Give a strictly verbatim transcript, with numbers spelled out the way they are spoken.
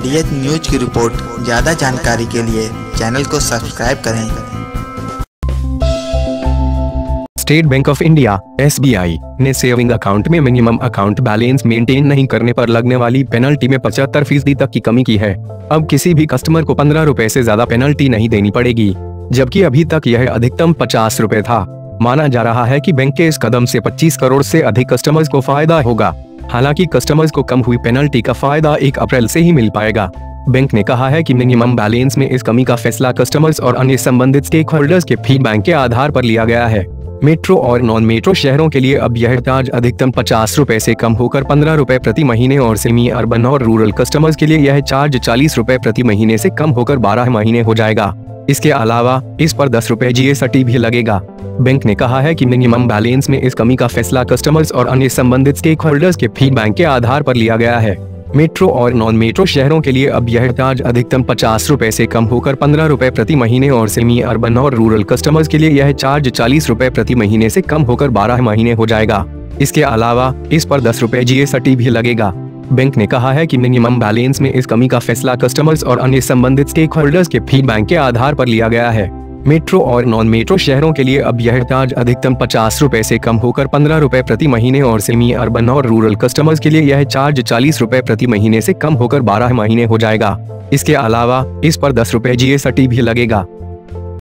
ADH news की report. ज़्यादा जानकारी के लिए चैनल को सब्सक्राइब करें। State Bank of India S B I ने सेविंग अकाउंट में मिनिमम अकाउंट बैलेंस मेंटेन नहीं करने पर लगने वाली पेनल्टी में पचहत्तर फीसदी तक की कमी की है। अब किसी भी कस्टमर को पंद्रह रुपए से ज्यादा पेनल्टी नहीं देनी पड़ेगी, जबकि अभी तक यह अधिकतम पचास रुपए था। माना जा रहा है कि बैंक के इस कदम से पच्चीस करोड़ से अधिक कस्टमर्स को फायदा होगा। हालांकि कस्टमर्स को कम हुई पेनल्टी का फायदा एक अप्रैल से ही मिल पाएगा। बैंक ने कहा है कि मिनिमम बैलेंस में इस कमी का फैसला कस्टमर्स और अन्य संबंधित स्टेक होल्डर्स के फीडबैक के आधार पर लिया गया है। मेट्रो और नॉन मेट्रो शहरों के लिए अब यह चार्ज अधिकतम पचास रुपए से कम होकर पंद्रह रुपए प्रति महीने और सेमी अर्बन और रूरल कस्टमर्स के लिए यह चार्ज चालीस रुपए प्रति महीने से कम होकर बारह महीने हो जाएगा। इसके अलावा इस पर दस रुपए जी एस टी भी लगेगा। बैंक ने कहा है कि मिनिमम बैलेंस में इस कमी का फैसला कस्टमर्स और अन्य संबंधित स्टेक होल्डर्स के फीडबैक के आधार पर लिया गया है। मेट्रो और नॉन मेट्रो शहरों के लिए अब यह चार्ज अधिकतम पचास रुपए से कम होकर पंद्रह रुपए प्रति महीने और सेमी अर्बन और रूरल कस्टमर्स के लिए यह चार्ज चालीस रुपए प्रति महीने से कम होकर बारह महीने हो जाएगा। इसके अलावा इस पर दस रुपए जी एस टी भी लगेगा। बैंक ने कहा है कि मिनिमम बैलेंस में इस कमी का फैसला कस्टमर्स और अन्य संबंधित स्टेक होल्डर्स के फीडबैक के आधार पर लिया गया है। मेट्रो और नॉन मेट्रो शहरों के लिए अब यह चार्ज अधिकतम पचास रुपए से कम होकर पंद्रह रुपए प्रति महीने और सेमी अर्बन और रूरल कस्टमर्स के लिए यह चार्ज चालीस रुपए प्रति महीने से कम होकर बारह महीने हो जाएगा। इसके अलावा इस पर दस रुपए जी एस टी भी लगेगा।